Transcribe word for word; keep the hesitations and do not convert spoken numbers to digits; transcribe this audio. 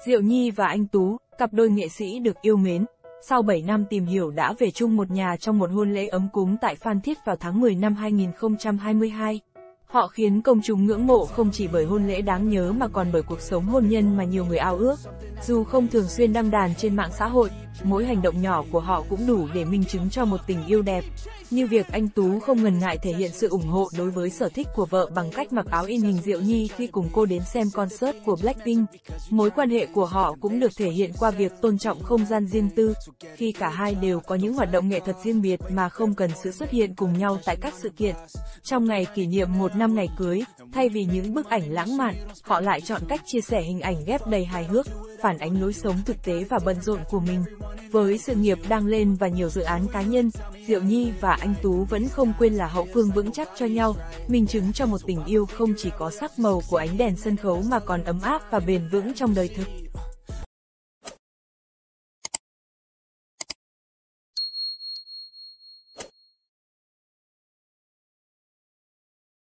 Diệu Nhi và anh Tú, cặp đôi nghệ sĩ được yêu mến, sau bảy năm tìm hiểu đã về chung một nhà trong một hôn lễ ấm cúng tại Phan Thiết vào tháng mười năm hai nghìn không trăm hai mươi hai. Họ khiến công chúng ngưỡng mộ không chỉ bởi hôn lễ đáng nhớ mà còn bởi cuộc sống hôn nhân mà nhiều người ao ước. Dù không thường xuyên đăng đàn trên mạng xã hội, mỗi hành động nhỏ của họ cũng đủ để minh chứng cho một tình yêu đẹp. Như việc anh Tú không ngần ngại thể hiện sự ủng hộ đối với sở thích của vợ bằng cách mặc áo in hình Diệu Nhi khi cùng cô đến xem concert của Blackpink. Mối quan hệ của họ cũng được thể hiện qua việc tôn trọng không gian riêng tư, khi cả hai đều có những hoạt động nghệ thuật riêng biệt mà không cần sự xuất hiện cùng nhau tại các sự kiện. Trong ngày kỷ niệm một năm ngày cưới, thay vì những bức ảnh lãng mạn, họ lại chọn cách chia sẻ hình ảnh ghép đầy hài hước, phản ánh lối sống thực tế và bận rộn của mình. Với sự nghiệp đang lên và nhiều dự án cá nhân, Diệu Nhi và anh Tú vẫn không quên là hậu phương vững chắc cho nhau, minh chứng cho một tình yêu không chỉ có sắc màu của ánh đèn sân khấu mà còn ấm áp và bền vững trong đời thực.